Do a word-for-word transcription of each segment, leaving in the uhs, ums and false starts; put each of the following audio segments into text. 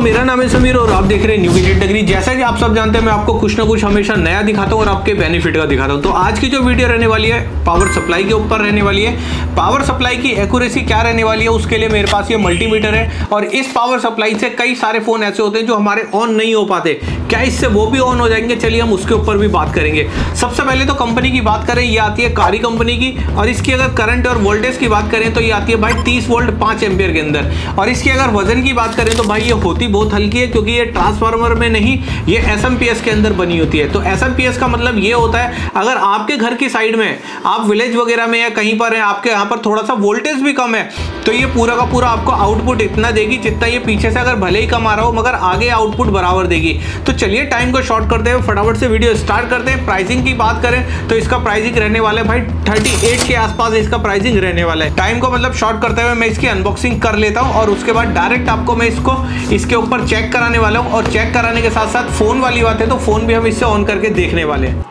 मेरा नाम है समीर और आप देख रहे हैं न्यू गैजेट डिग्री। जैसा कि आप सब जानते हैं मैं आपको कुछ ना कुछ हमेशा नया दिखाता हूँ और आपके बेनिफिट का दिखाता हूँ। तो आज की जो वीडियो रहने वाली है पावर सप्लाई के ऊपर रहने वाली है। पावर सप्लाई की एक्यूरेसी क्या रहने वाली है उसके लिए मेरे पास ये मल्टीमीटर है और इस पावर सप्लाई से कई सारे फोन ऐसे होते हैं जो हमारे ऑन नहीं हो पाते, क्या इससे वो भी ऑन हो जाएंगे? चलिए हम उसके ऊपर भी बात करेंगे। सबसे पहले तो कंपनी की बात करें, ये आती है कारी कंपनी की और इसकी अगर करंट और वोल्टेज की बात करें तो ये आती है भाई तीस वोल्ट पाँच एम्पियर के अंदर। और इसकी अगर वजन की बात करें तो भाई ये होती बहुत हल्की है क्योंकि ये ट्रांसफार्मर में नहीं, ये एसएमपीएस के अंदर बनी होती है। तो एसएमपीएस का मतलब ये होता है अगर आपके घर की साइड में, आप विलेज वगैरह में या कहीं पर है, आपके यहाँ पर थोड़ा सा वोल्टेज भी कम है तो ये पूरा का पूरा आपको आउटपुट इतना देगी जितना ये पीछे से अगर भले ही कम आ रहा हो मगर आगे आउटपुट बराबर देगी। तो चलिए टाइम को शॉर्ट करते हुए फटाफट से वीडियो स्टार्ट करते हैं। प्राइसिंग की बात करें तो इसका प्राइसिंग रहने वाला है भाई अड़तीस के आसपास इसका प्राइसिंग रहने वाला है। टाइम को मतलब शॉर्ट करते हुए मैं इसकी अनबॉक्सिंग कर लेता हूं और उसके बाद डायरेक्ट आपको मैं इसको इसके ऊपर चेक कराने वाला हूं और चेक कराने के साथ साथ फोन वाली बात है तो फोन भी हम इससे ऑन करके देखने वाले हैं।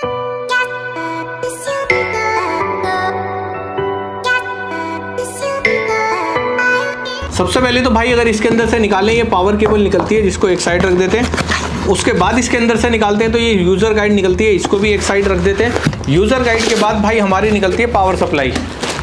सबसे पहले तो भाई अगर इसके अंदर से निकालें, ये पावर केबल निकलती है जिसको एक साइड रख देते हैं। उसके बाद इसके अंदर से निकालते हैं तो ये यूज़र गाइड निकलती है, इसको भी एक साइड रख देते हैं। यूज़र गाइड के बाद भाई हमारी निकलती है पावर सप्लाई।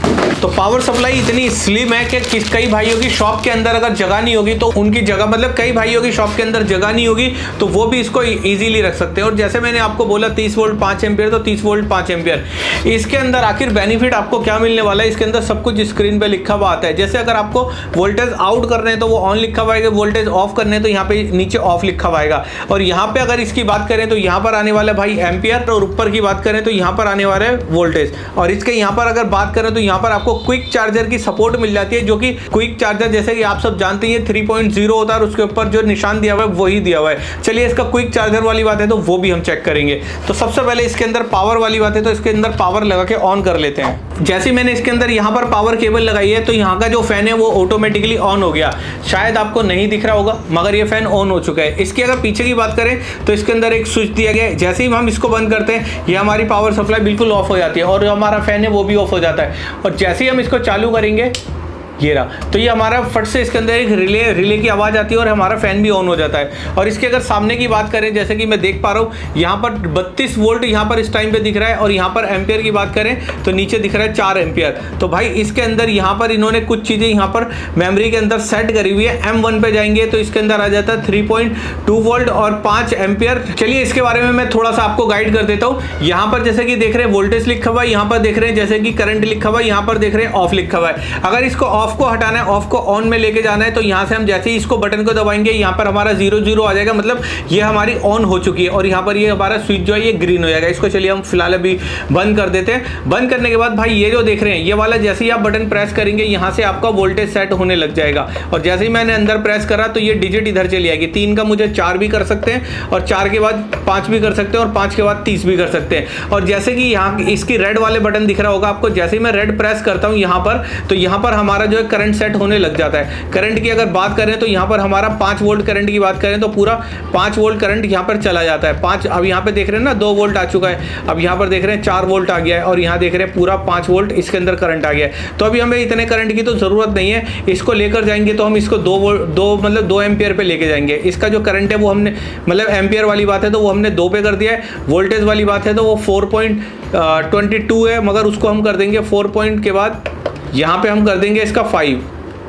तो पावर सप्लाई इतनी स्लिम है कि किस कई भाइयों की शॉप के अंदर अगर जगह नहीं होगी तो उनकी जगह, मतलब कई भाइयों की शॉप के अंदर जगह नहीं होगी तो वो भी इसको इजीली रख सकते हैं। और जैसे मैंने आपको बोला तीस वोल्ट पाँच एम्पियर, तो तीस वोल्ट पाँच एम्पियर इसके अंदर आखिर बेनिफिट आपको क्या मिलने वाला है? इसके अंदर सब कुछ स्क्रीन पे लिखा हुआ आता है। जैसे अगर आपको वोल्टेज आउट करने हैं तो वो ऑन लिखा हुआ है, वोल्टेज ऑफ करने हैं तो यहाँ पे नीचे ऑफ लिखा हुआ है। और यहाँ पे अगर इसकी बात करें तो यहाँ पर आने वाला भाई एम्पियर और ऊपर की बात करें तो यहाँ पर आने वाला है वोल्टेज। और इसके यहाँ पर अगर बात करें तो यहाँ पर आपको क्विक चार्जर की सपोर्ट मिल जाती है, जो कि क्विक चार्जर जैसे कि आप सब जानते हैं थ्री पॉइंट ज़ीरो होता है और उसके ऊपर जो निशान दिया हुआ है वही दिया हुआ है। चलिए इसका क्विक चार्जर वाली बात है तो वो भी हम चेक करेंगे। तो सबसे पहले इसके अंदर पावर वाली बात है तो इसके अंदर पावर लगा के ऑन कर लेते हैं। जैसे मैंने इसके अंदर यहाँ पर पावर केबल लगाई है तो यहाँ का जो फैन है वो ऑटोमेटिकली ऑन हो गया। शायद आपको नहीं दिख रहा होगा मगर ये फैन ऑन हो चुका है। इसकी अगर पीछे की बात करें तो इसके अंदर एक स्विच दिया गया है, जैसे ही हम इसको बंद करते हैं ये हमारी पावर सप्लाई बिल्कुल ऑफ हो जाती है और जो हमारा फैन है वो भी ऑफ हो जाता है। और जैसे ही हम इसको चालू करेंगे ये रहा, तो ये हमारा फट से इसके अंदर एक रिले रिले की आवाज़ आती है और हमारा फैन भी ऑन हो जाता है। और इसके अगर सामने की बात करें, जैसे कि मैं देख पा रहा हूँ यहाँ पर बत्तीस वोल्ट यहाँ पर इस टाइम पे दिख रहा है और यहाँ पर एम्पियर की बात करें तो नीचे दिख रहा है चार एम्पियर। तो भाई इसके अंदर यहाँ पर इन्होंने कुछ चीज़ें यहाँ पर मेमोरी के अंदर सेट करी हुई है। एम वन पे जाएंगे तो इसके अंदर आ जाता है थ्री पॉइंट टू वोल्ट और पाँच एम्पियर। चलिए इसके बारे में मैं थोड़ा सा आपको गाइड कर देता हूँ। यहाँ पर जैसे कि देख रहे हैं वोल्टेज लिखा हुआ है, यहाँ पर देख रहे हैं जैसे कि करंट लिखा हुआ है, यहाँ पर देख रहे हैं ऑफ लिखा हुआ है। अगर इसको ऑफ को हटाना है, ऑफ को ऑन में लेके जाना है तो यहाँ से हम जैसे ही इसको बटन को दबाएंगे यहाँ पर हमारा जीरो जीरो आ जाएगा, मतलब ये हमारी ऑन हो चुकी है। और यहाँ पर ये हमारा स्विच जो है ये ग्रीन हो जाएगा। इसको चलिए हम फिलहाल अभी बंद कर देते हैं। बंद करने के बाद भाई ये जो देख रहे हैं ये वाला जैसे ही आप बटन प्रेस करेंगे यहाँ से आपका वोल्टेज सेट होने लग जाएगा। और जैसे ही मैंने अंदर प्रेस करा तो ये डिजिट इधर चली आएगी। तीन का मुझे चार भी कर सकते हैं और चार के बाद पाँच भी कर सकते हैं और पाँच के बाद तीस भी कर सकते हैं। और जैसे कि यहाँ इसकी रेड वाले बटन दिख रहा होगा आपको, जैसे ही मैं रेड प्रेस करता हूँ यहाँ पर तो यहाँ पर हमारा जो है करंट सेट होने लग जाता है। करंट की अगर बात करें तो यहाँ पर हमारा पाँच वोल्ट करंट की बात करें तो पूरा पाँच वोल्ट करंट यहाँ पर चला जाता है। पाँच, अब यहाँ पे देख रहे हैं ना दो वोल्ट आ चुका है, अब यहाँ पर देख रहे हैं चार वोल्ट आ गया है और यहाँ देख रहे हैं पूरा पाँच वोल्ट इसके अंदर करंट आ गया है। तो अभी हमें इतने करंट की तो ज़रूरत नहीं है। इसको लेकर जाएंगे तो हम इसको दो वोल्ट दो मतलब दो एम्पियर पे लेके जाएंगे। इसका जो करंट है वो हमने मतलब एम्पियर वाली बात है तो वो हमने दो पे कर दिया है। वोल्टेज वाली बात है तो वो फोर पॉइंट ट्वेंटी टू है मगर उसको हम कर देंगे फोर पॉइंट के बाद यहाँ पे हम कर देंगे इसका फाइव।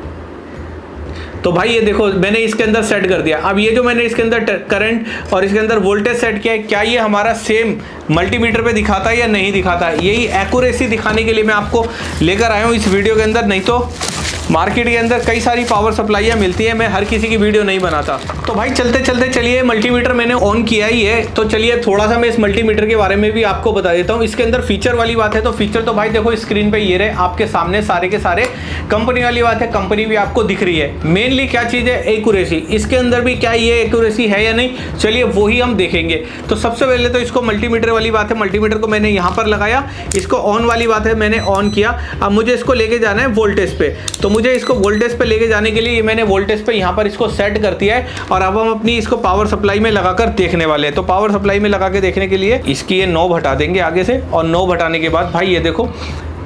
तो भाई ये देखो मैंने इसके अंदर सेट कर दिया। अब ये जो मैंने इसके अंदर करंट और इसके अंदर वोल्टेज सेट किया है, क्या ये हमारा सेम मल्टीमीटर पे दिखाता है या नहीं दिखाता है? यही एक्यूरेसी दिखाने के लिए मैं आपको लेकर आया हूँ इस वीडियो के अंदर। नहीं तो मार्केट के अंदर कई सारी पावर सप्लाइयाँ मिलती है, मैं हर किसी की वीडियो नहीं बनाता। तो भाई चलते चलते चलिए मल्टीमीटर मैंने ऑन किया ही है तो चलिए थोड़ा सा मैं इस मल्टीमीटर के बारे में भी आपको बता देता हूँ। इसके अंदर फीचर वाली बात है तो फीचर तो भाई देखो स्क्रीन पे ये रहे आपके सामने सारे के सारे। कंपनी वाली बात है, कंपनी भी आपको दिख रही है। मेनली क्या चीज़ है? एक्यूरेसी। इसके अंदर भी क्या ये एक्यूरेसी है या नहीं, चलिए वही हम देखेंगे। तो सबसे पहले तो इसको मल्टीमीटर वाली बात है, मल्टीमीटर को मैंने यहाँ पर लगाया। इसको ऑन वाली बात है मैंने ऑन किया। अब मुझे इसको लेके जाना है वोल्टेज पे, तो मुझे इसको वोल्टेज पे लेके जाने के लिए मैंने वोल्टेज पे यहाँ पर इसको सेट कर दिया है। और अब हम अपनी इसको पावर सप्लाई में लगाकर देखने वाले हैं। तो पावर सप्लाई में लगा के देखने के लिए इसकी ये नॉब हटा देंगे आगे से, और नॉब हटाने के बाद भाई ये देखो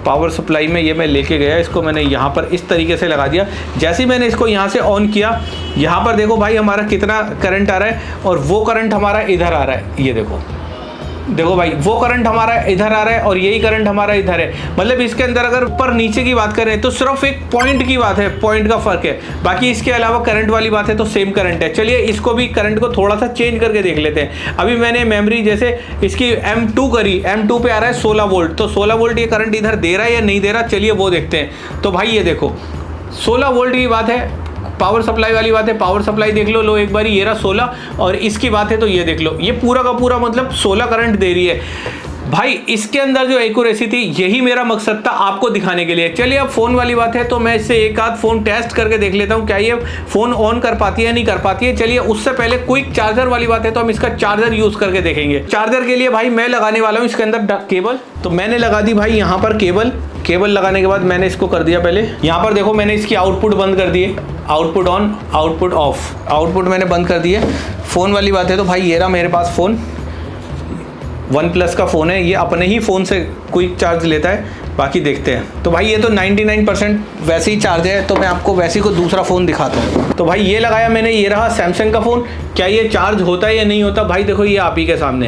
पावर सप्लाई में ये मैं लेके गया, इसको मैंने यहाँ पर इस तरीके से लगा दिया। जैसे ही मैंने इसको यहाँ से ऑन किया, यहाँ पर देखो भाई हमारा कितना करंट आ रहा है और वो करंट हमारा इधर आ रहा है। ये देखो देखो भाई वो करंट हमारा इधर आ रहा है और यही करंट हमारा इधर है। मतलब इसके अंदर अगर ऊपर नीचे की बात करें तो सिर्फ एक पॉइंट की बात है, पॉइंट का फर्क है, बाकी इसके अलावा करंट वाली बात है तो सेम करंट है। चलिए इसको भी करंट को थोड़ा सा चेंज करके देख लेते हैं। अभी मैंने मेमोरी जैसे इसकी एम टू करी, एम टू पे आ रहा है सोलह वोल्ट, तो सोलह वोल्ट ये करंट इधर दे रहा है या नहीं दे रहा, चलिए वो देखते हैं। तो भाई ये देखो सोलह वोल्ट की बात है, पावर सप्लाई वाली बात है, पावर सप्लाई देख लो, लो एक बार ये रहा सोलह, और इसकी बात है तो ये देख लो, ये पूरा का पूरा मतलब सोलह करंट दे रही है। भाई इसके अंदर जो एक्यूरेसी थी, यही मेरा मकसद था आपको दिखाने के लिए। चलिए अब फोन वाली बात है तो मैं इससे एक आध फोन टेस्ट करके देख लेता हूँ क्या ये फोन ऑन कर पाती है नहीं कर पाती है। चलिए उससे पहले क्विक चार्जर वाली बात है तो हम इसका चार्जर यूज करके देखेंगे। चार्जर के लिए भाई मैं लगाने वाला हूँ इसके अंदर केबल, तो मैंने लगा दी भाई यहाँ पर केबल। केबल लगाने के बाद मैंने इसको कर दिया, पहले यहाँ पर देखो मैंने इसकी आउटपुट बंद कर दिए, output on output off, output मैंने बंद कर दिए। फ़ोन वाली बात है तो भाई ये रहा मेरे पास फ़ोन, वन प्लस का फ़ोन है, ये अपने ही फ़ोन से क्विक चार्ज लेता है। बाकी देखते हैं। तो भाई ये तो निन्यानवे परसेंट वैसे ही चार्ज है, तो मैं आपको वैसे ही को दूसरा फ़ोन दिखाता हूँ। तो भाई ये लगाया मैंने, ये रहा सैमसंग का फ़ोन, क्या ये चार्ज होता है या नहीं होता? भाई देखो ये आप ही के सामने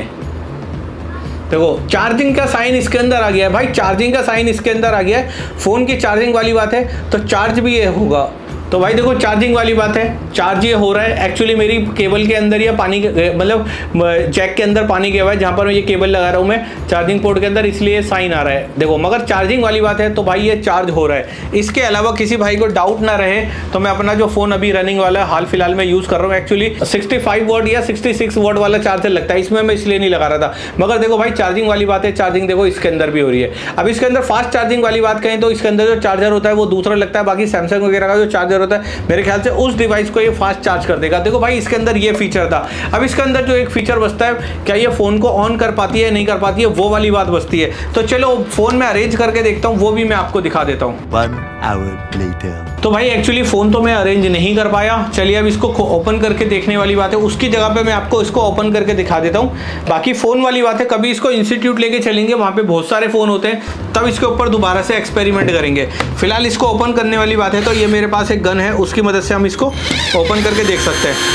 देखो चार्जिंग का साइन इसके अंदर आ गया है। भाई चार्जिंग का साइन इसके अंदर आ गया है। फ़ोन की चार्जिंग वाली बात है तो चार्ज भी ये होगा। तो भाई देखो चार्जिंग वाली बात है, चार्ज ये हो रहा है। एक्चुअली मेरी केबल के अंदर या पानी के मतलब जैक के अंदर पानी गया हुआ है, जहाँ पर मैं ये केबल लगा रहा हूँ मैं चार्जिंग पोर्ट के अंदर, इसलिए साइन आ रहा है देखो। मगर चार्जिंग वाली बात है तो भाई ये चार्ज हो रहा है। इसके अलावा किसी भाई को डाउट ना रहे तो मैं अपना जो फ़ोन अभी रनिंग वाला है, हाल फिलहाल में यूज़ कर रहा हूँ, एक्चुअली सिक्सटी फाइव वॉट या सिक्सटी सिक्स वॉट वाला चार्जर लगता है इसमें, मैं इसलिए नहीं लगा रहा था। मगर देखो भाई चार्जिंग वाली बात है, चार्जिंग देखो इसके अंदर भी हो रही है। अब इसके अंदर फास्ट चार्जिंग वाली बात करें तो इसके अंदर जो चार्जर होता है वो दूसरा लगता है, बाकी सैमसंग वगैरह का जो चार्जर होता है मेरे ख्याल से उस डिवाइस को ये फास्ट चार्ज कर देगा। देखो भाई इसके अंदर ये फीचर था। अब इसके अंदर जो एक फीचर बचता है, क्या ये फोन को ऑन कर पाती है नहीं कर पाती है, वो वाली बात बचती है। तो चलो फोन में अरेंज करके देखता हूँ, वो भी मैं आपको दिखा देता हूँ। One hour later. तो भाई एक्चुअली फोन तो मैं अरेंज नहीं कर पाया। चलिए अब इसको ओपन करके देखने वाली बात है, उसकी जगह पे मैं आपको इसको ओपन करके दिखा देता हूँ। बाकी फोन वाली बात है, कभी इसको इंस्टीट्यूट लेके चलेंगे, वहाँ पे बहुत सारे फोन होते हैं, तब इसके ऊपर दोबारा से एक्सपेरिमेंट करेंगे। फिलहाल इसको ओपन करने वाली बात है तो ये मेरे पास एक गन है, उसकी मदद से हम इसको ओपन करके देख सकते हैं।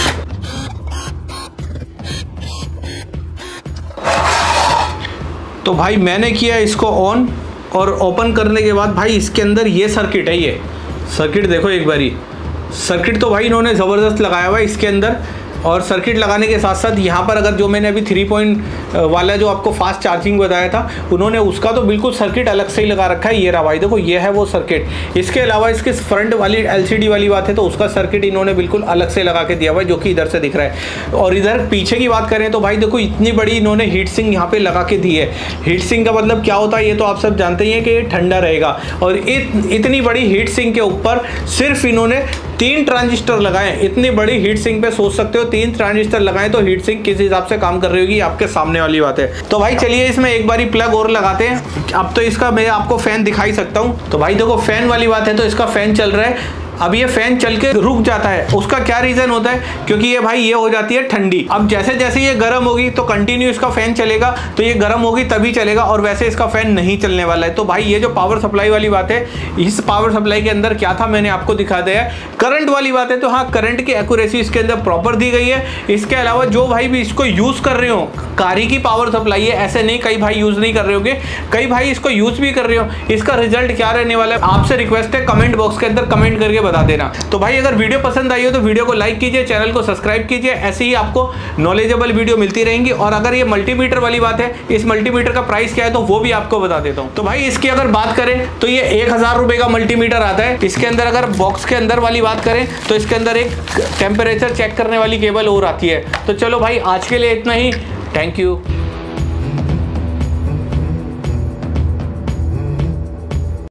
तो भाई मैंने किया इसको ऑन, और ओपन करने के बाद भाई इसके अंदर ये सर्किट है, ये सर्किट देखो एक बारी। सर्किट तो भाई इन्होंने ज़बरदस्त लगाया हुआ है इसके अंदर। और सर्किट लगाने के साथ साथ यहाँ पर अगर जो मैंने अभी थ्री पॉइंट वाला जो आपको फास्ट चार्जिंग बताया था, उन्होंने उसका तो बिल्कुल सर्किट अलग से ही लगा रखा है। ये रहा भाई देखो, ये है वो सर्किट। इसके अलावा इसके फ्रंट वाली एलसीडी वाली बात है तो उसका सर्किट इन्होंने बिल्कुल अलग से लगा के दिया हुआ है, जो कि इधर से दिख रहा है। और इधर पीछे की बात करें तो भाई देखो इतनी बड़ी इन्होंने हीट सिंक यहाँ पे लगा के दी है। हीट सिंक का मतलब क्या होता है ये तो आप सब जानते ही हैं कि ये ठंडा रहेगा। और इत, इतनी बड़ी हीट सिंक के ऊपर सिर्फ इन्होंने तीन ट्रांजिस्टर लगाए। इतनी बड़ी हीट सिंक पे सोच सकते हो तीन ट्रांजिस्टर लगाएं तो हीट सिंक किस हिसाब से काम कर रही होगी, आपके सामने वाली बात है। तो भाई चलिए इसमें एक बारी प्लग और लगाते हैं। अब तो इसका मैं आपको फैन दिखाई सकता हूँ। तो भाई देखो फैन वाली बात है तो इसका फैन चल रहा है। अब ये फैन चल के रुक जाता है, उसका क्या रीजन होता है? क्योंकि ये भाई ये हो जाती है ठंडी। अब जैसे जैसे ये गर्म होगी तो कंटिन्यू इसका फैन चलेगा, तो ये गर्म होगी तभी चलेगा, और वैसे इसका फैन नहीं चलने वाला है। तो भाई ये जो पावर सप्लाई वाली बात है, इस पावर सप्लाई के अंदर क्या था मैंने आपको दिखा दिया है। करंट वाली बात है तो हाँ, करंट की एक्यूरेसी इसके अंदर प्रॉपर दी गई है। इसके अलावा जो भाई भी इसको यूज कर रहे हो, कारी की पावर सप्लाई है, ऐसे नहीं कई भाई यूज नहीं कर रहे होंगे, कई भाई इसको यूज भी कर रहे हो। इसका रिजल्ट क्या रहने वाला है आपसे रिक्वेस्ट है कमेंट बॉक्स के अंदर कमेंट करके बता देना। तो भाई अगर वीडियो पसंद आई हो तो वीडियो को लाइक कीजिए, चैनल को सब्सक्राइब कीजिए, ऐसे ही आपको नॉलेजेबल वीडियो मिलती रहेंगी। और अगर ये मल्टीमीटर वाली बात है, इस मल्टीमीटर का प्राइस क्या है तो वो भी आपको बता देता हूँ। तो भाई इसकी अगर बात करें तो ये एक हजार रुपए का मल्टीमीटर आता है। इसके अंदर अगर बॉक्स के अंदर वाली बात करें तो इसके अंदर एक टेम्परेचर चेक करने वाली केबल और आती है। तो चलो भाई आज के लिए इतना ही, थैंक यू।